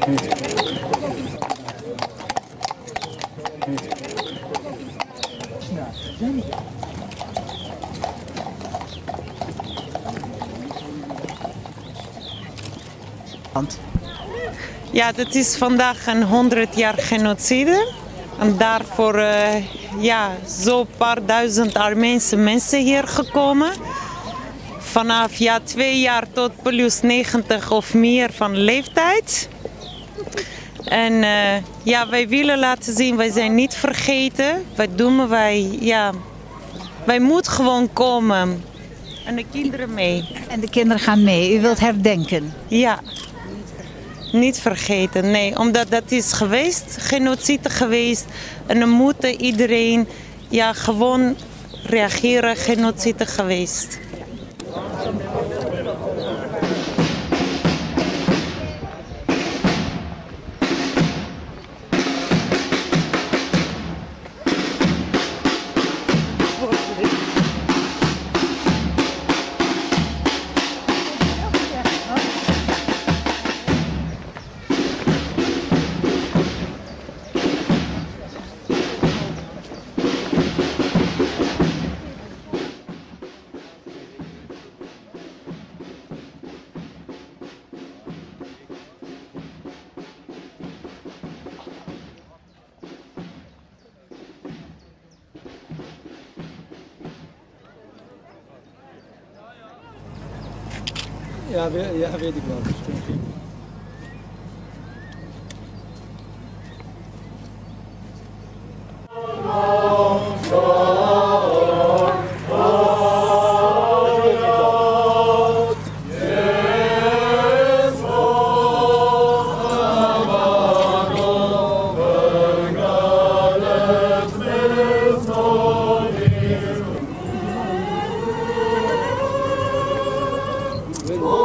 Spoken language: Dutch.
Ja, dat is vandaag een 100 jaar genocide. En daarvoor zo'n paar duizend Armeense mensen hier gekomen. Vanaf 2 jaar tot plus 90 of meer van leeftijd. En wij willen laten zien, wij zijn niet vergeten. Wat doen wij moeten gewoon komen. En de kinderen mee. En de kinderen gaan mee. U wilt herdenken? Ja. Niet vergeten, nee. Omdat dat is geweest, genocide geweest. En dan moet iedereen gewoon reageren, genocide geweest. Ja, weet ik wel. Oh